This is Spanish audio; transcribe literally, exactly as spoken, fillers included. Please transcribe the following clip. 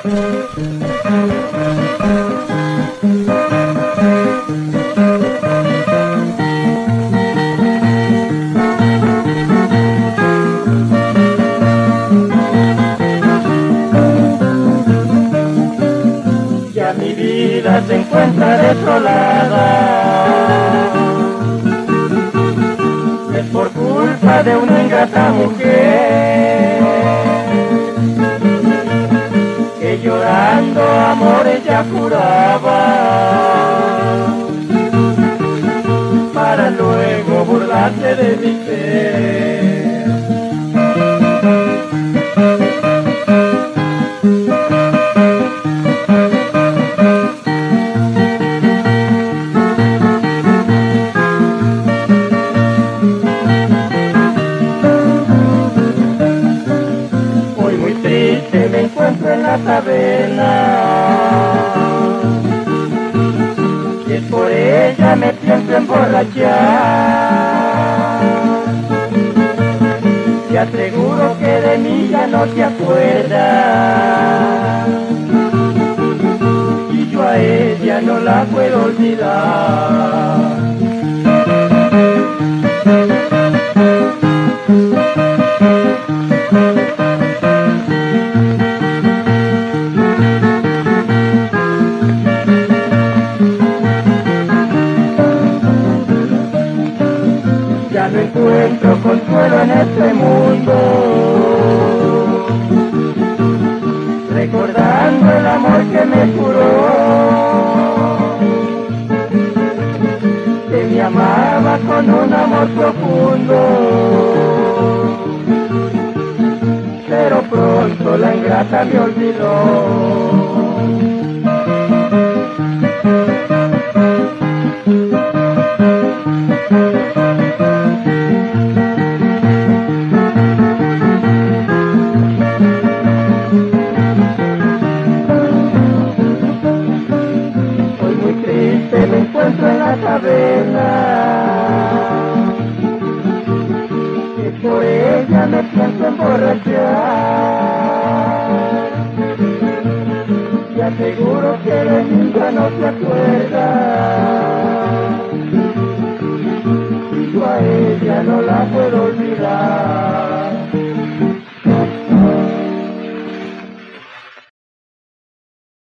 Ya mi vida se encuentra desolada, es por culpa de una ingrata mujer, que llorando amores ya juraba, para luego burlarse de mi ser. Me encuentro en la taberna y es por ella me pienso emborrachar. Te aseguro que de mí ya no te acuerdas y yo a ella no la puedo olvidar. Ya no encuentro consuelo en este mundo, recordando el amor que me juró, que me amaba con un amor profundo, pero pronto la ingrata me olvidó. Me encuentro en la taberna, que por ella me pienso emborrachar. Te aseguro que de mí ya no te acuerdas